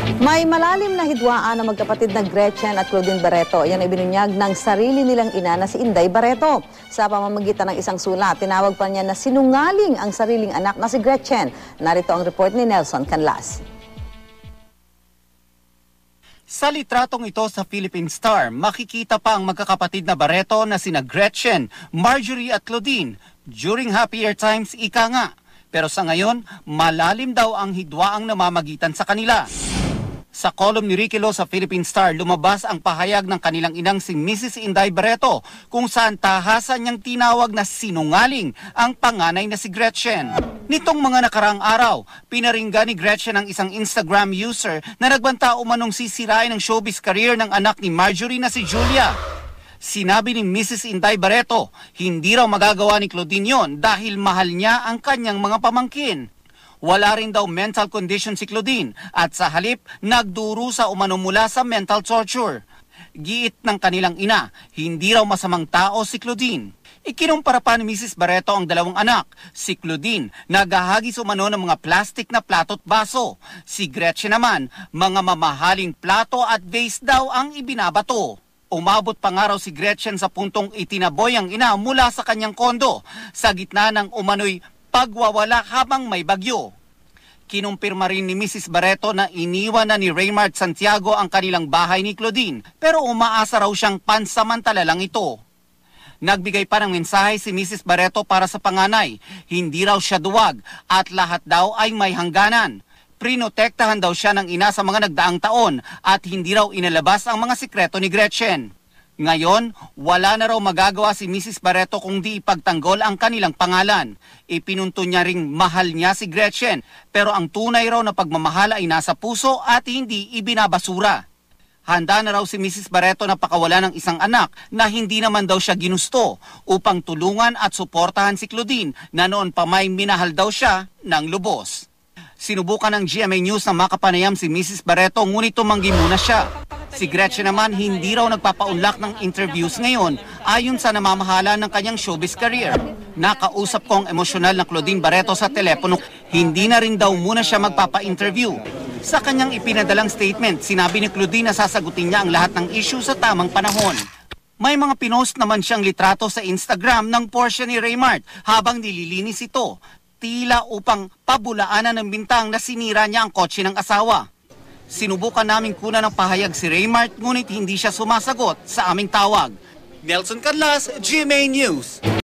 May malalim na hidwaan ng magkapatid na Gretchen at Claudine Barreto. Yan ay binunyag ng sarili nilang ina na si Inday Barreto. Sa pamamagitan ng isang sulat, tinawag pa niya na sinungaling ang sariling anak na si Gretchen. Narito ang report ni Nelson Canlas. Sa litratong ito sa Philippine Star, makikita pa ang magkakapatid na Barreto na sina Gretchen, Marjorie at Claudine. During happier times, ika nga. Pero sa ngayon, malalim daw ang hidwaang namamagitan sa kanila. Sa column ni Ricky Lo sa Philippine Star, lumabas ang pahayag ng kanilang inang si Mrs. Inday Barreto kung saan tahasan niyang tinawag na sinungaling ang panganay na si Gretchen. Nitong mga nakaraang araw, pinaringgan ni Gretchen ang isang Instagram user na nagbanta umanong sisirain ang showbiz career ng anak ni Marjorie na si Julia. Sinabi ni Mrs. Inday Barreto, hindi raw magagawa ni Claudine yon dahil mahal niya ang kanyang mga pamangkin. Wala rin daw mental condition si Claudine at sa halip nagdurusa umano mula sa mental torture. Giit ng kanilang ina, hindi raw masamang tao si Claudine. Ikinumpara pa ni Mrs. Barreto ang dalawang anak. Si Claudine, naghahagis umano ng mga plastic na plato at baso. Si Gretchen naman, mga mamahaling plato at vase daw ang ibinabato. Umabot pa nga raw si Gretchen sa puntong itinaboy ang ina mula sa kanyang kondo sa gitna ng umano'y pagwawala habang may bagyo. Kinumpirma rin ni Mrs. Barreto na iniwan na ni Raymart Santiago ang kanilang bahay ni Claudine pero umaasa raw siyang pansamantala lang ito. Nagbigay pa ng mensahe si Mrs. Barreto para sa panganay. Hindi raw siya duwag at lahat daw ay may hangganan. Prinotektahan daw siya ng ina sa mga nagdaang taon at hindi raw inalabas ang mga sikreto ni Gretchen. Ngayon, wala na raw magagawa si Mrs. Barreto kung di ipagtanggol ang kanilang pangalan. Ipinunto niya ring mahal niya si Gretchen, pero ang tunay raw na pagmamahal ay nasa puso at hindi ibinabasura. Handa na raw si Mrs. Barreto na pakawalan ng isang anak na hindi naman daw siya ginusto upang tulungan at suportahan si Claudine na noon pa may minahal daw siya ng lubos. Sinubukan ng GMA News na makapanayam si Mrs. Barreto ngunit tumanggi muna siya. Si Gretchen naman hindi raw nagpapaunlak ng interviews ngayon ayon sa namamahala ng kanyang showbiz career. Nakausap ko ang emosyonal na Claudine Barreto sa telepono, hindi na rin daw muna siya magpapa-interview. Sa kanyang ipinadalang statement, sinabi ni Claudine na sasagutin niya ang lahat ng issue sa tamang panahon. May mga pinost naman siyang litrato sa Instagram ng Porsche ni Raymart habang nililinis ito. Tila upang pabulaanan ng bintang na sinira niya ang kotse ng asawa. Sinubukan namin kunan ng pahayag si Raymart ngunit hindi siya sumasagot sa aming tawag. Nelson Canlas, GMA News.